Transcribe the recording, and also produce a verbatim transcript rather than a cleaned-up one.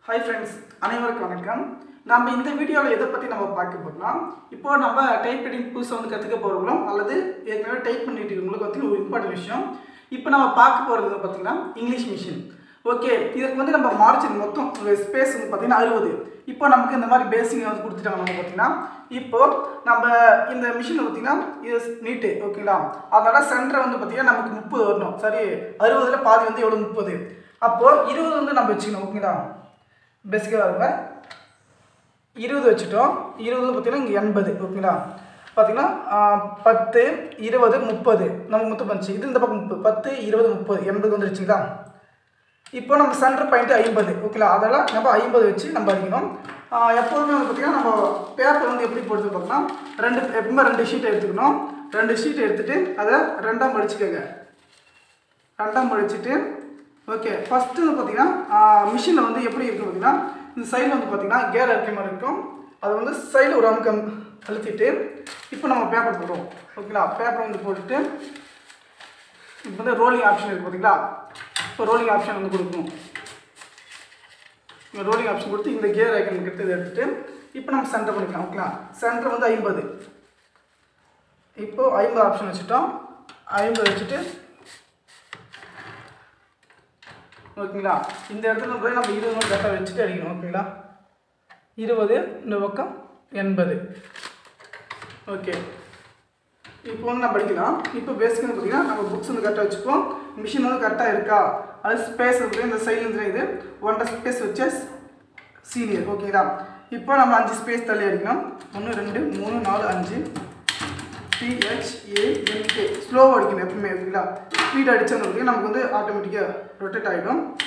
Hi friends, அனைவருக்கும் வணக்கம். நாம இந்த வீடியோல எதை பத்தி நம்ம பார்க்க போறோம்னா, இப்போ நம்ம டைப் ரைட்டிங் புதுசா வந்து கத்துக்க போறோம் அல்லது ஏற்கனவே டைப் பண்ணிட்டு இருக்கவங்களுக்கு வந்து ஒரு இம்பார்ட்டன்ட் விஷயம். இப்போ நம்ம பார்க்க போறது பாத்தீங்கன்னா இங்கிலீஷ் மிஷின். ஓகே, இதுக்கு வந்து நம்ம மார்ஜின் மொத்தம் ஸ்பேஸ் வந்து பாத்தீங்கன்னா அறுபது. இப்போ நமக்கு இந்த மாதிரி பேசிக் வந்து கொடுத்துட்டாங்க நம்ம பாத்தீங்கன்னா. இப்போ நம்ம இந்த மிஷின் பாத்தீங்கன்னா இது நீட் ஓகேங்களா? அதனால சென்டர் வந்து பாத்தீங்கன்னா நமக்கு முப்பது வரணும். சரி, அறுபதுல பாதி வந்து எவ்வளவு முப்பது. அப்போ இருபது வந்து நம்ம வெச்சுக்கணும் ஓகேங்களா? பேசிக்கா வருங்க இருபது வச்சுட்டோம். இருபது பார்த்தீங்கன்னா இங்கே எண்பது ஓகேங்களா? பார்த்தீங்கன்னா பத்து இருபது முப்பது நமக்கு மொத்தம் வந்துச்சு. இது இந்த பக்கம் முப்பது பத்து இருபது முப்பது எண்பது வந்துருச்சுங்களா? இப்போ நம்ம சென்டர் பாயிண்ட் ஐம்பது ஓகேங்களா? அதெல்லாம் நம்ம ஐம்பது வச்சு நம்ம அடிக்கணும். எப்போதுமே வந்து பார்த்தீங்கன்னா நம்ம பேப்பர் வந்து எப்படி போட்டு பார்த்தோம்னா ரெண்டு எப்பவுமே ரெண்டு ஷீட்டை எடுத்துக்கணும். ரெண்டு ஷீட்டை எடுத்துகிட்டு அதை ரெண்டாம் மடிச்சுக்கோங்க. ரெண்டாம் மடிச்சுட்டு ஓகே, ஃபஸ்ட்டு வந்து பார்த்தீங்கன்னா மிஷினில் வந்து எப்படி இருக்குது பார்த்தீங்கன்னா இந்த சைடில் வந்து பார்த்தீங்கன்னா கேர் அடிக்க மாதிரி இருக்கும். அது வந்து சைடில் ஒரு அமுக்கம் அழுத்திட்டு இப்போ நம்ம பேப்பர் போடுறோம் ஓகேங்களா? பேப்பர் வந்து போட்டுட்டு இப்போ வந்து ரோலிங் ஆப்ஷன் இருக்குது பார்த்தீங்களா? இப்போ ரோலிங் ஆப்ஷன் வந்து கொடுக்கணும். இந்த ரோலிங் ஆப்ஷன் கொடுத்து இந்த கேர் ஐக்கன் கிட்ட இதை எடுத்துகிட்டு இப்போ நம்ம சென்டர் பண்ணிக்கலாம் ஓகேங்களா? சென்டர் வந்து ஐம்பது. இப்போது ஐம்பது ஆப்ஷன் வச்சுட்டோம். ஐம்பது வச்சுட்டு ஓகேங்களா? இந்த இடத்துல போய் நம்ம இருபது நோட் கரெக்டாக வச்சுட்டு அடிக்கணும் ஓகேங்களா? இருபது இந்த பக்கம் எண்பது. ஓகே, இப்போ வந்து நம்ம படிக்கலாம். இப்போ பேசிக் வந்து பார்த்தீங்கன்னா நம்ம புக்ஸ் வந்து கரெக்டாக வச்சுப்போம். மிஷின் வந்து கரெக்டாக இருக்கா, அது ஸ்பேஸ் இருக்குது இந்த சைடில் இது ஒன்றரை ஸ்பேஸ் வச்ச சீனியர் ஓகேங்களா? இப்போ நம்ம அஞ்சு ஸ்பேஸ் தள்ளி அடிக்கணும். ஒன்று ரெண்டு மூணு நாலு அஞ்சு பிஹெச்ஏஎன்கே ஸ்லோவாக அடிக்கணும் எப்பவுமே ஓகேங்களா? ஸ்பீட் அடித்தோன்னு நமக்கு வந்து ஆட்டோமேட்டிக்காக ரொட்டேட் ஆகிடும்.